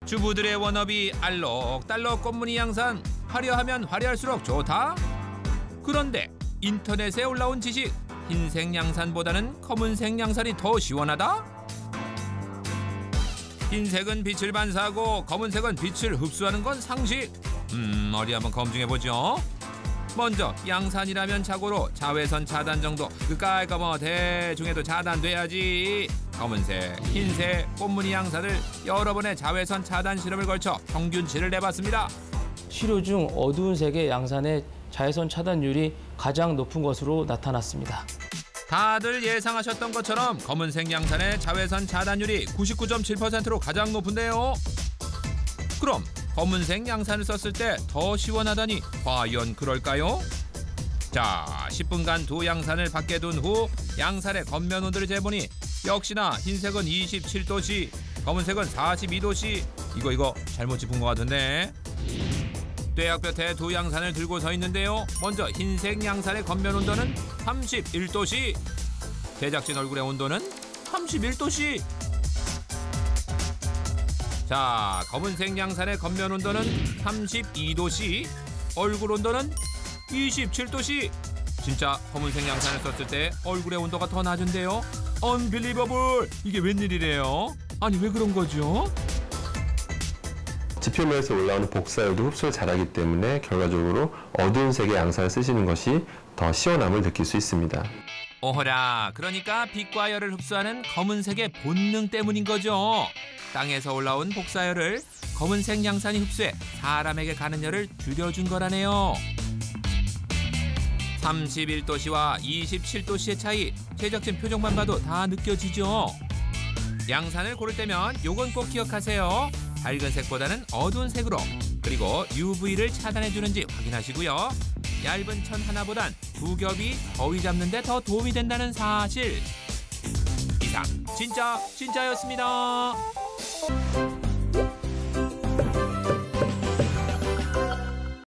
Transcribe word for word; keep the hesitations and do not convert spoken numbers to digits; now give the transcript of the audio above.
주부들의 워너비 알록달록 꽃무늬 양산. 화려하면 화려할수록 좋다. 그런데 인터넷에 올라온 지식. 흰색 양산보다는 검은색 양산이 더 시원하다? 흰색은 빛을 반사하고 검은색은 빛을 흡수하는 건 상식. 음, 어디 한번 검증해보죠. 먼저 양산이라면 자고로 자외선 차단 정도 그까이까 뭐 대중에도 차단돼야지. 검은색, 흰색, 꽃무늬 양산을 여러 번의 자외선 차단 실험을 걸쳐 평균치를 내봤습니다. 시료 중 어두운 색의 양산의 자외선 차단율이 가장 높은 것으로 나타났습니다. 다들 예상하셨던 것처럼 검은색 양산의 자외선 차단율이 구십구 점 칠 퍼센트로 가장 높은데요. 그럼 검은색 양산을 썼을 때 더 시원하다니 과연 그럴까요? 자, 십 분간 두 양산을 밖에 둔 후 양산의 겉면 온도를 재보니 역시나 흰색은 이십칠 도씨, 검은색은 사십이 도씨. 이거 이거 잘못 짚은 것 같은데. 뙤약볕에 두 양산을 들고 서 있는데요. 먼저 흰색 양산의 겉면 온도는 삼십일 도씨. 제작진 얼굴의 온도는 삼십일 도씨. 자, 검은색 양산의 겉면 온도는 삼십이 도씨. 얼굴 온도는 이십칠 도씨. 진짜 검은색 양산을 썼을 때 얼굴의 온도가 더 낮은데요. 언빌리버블! 이게 웬일이래요? 아니 왜 그런 거죠? 지표면에서 올라오는 복사율도 흡수를 잘하기 때문에 결과적으로 어두운 색의 양산을 쓰시는 것이 더 시원함을 느낄 수 있습니다. 오호라, 그러니까 빛과 열을 흡수하는 검은색의 본능 때문인 거죠. 땅에서 올라온 복사열을 검은색 양산이 흡수해 사람에게 가는 열을 줄여준 거라네요. 삼십일 도씨와 이십칠 도씨의 차이, 제작진 표정만 봐도 다 느껴지죠. 양산을 고를 때면 요건 꼭 기억하세요. 밝은 색보다는 어두운 색으로, 그리고 유브이를 차단해주는지 확인하시고요. 얇은 천 하나보단 두 겹이 더위 잡는 데 더 도움이 된다는 사실. 이상 진짜 진짜였습니다.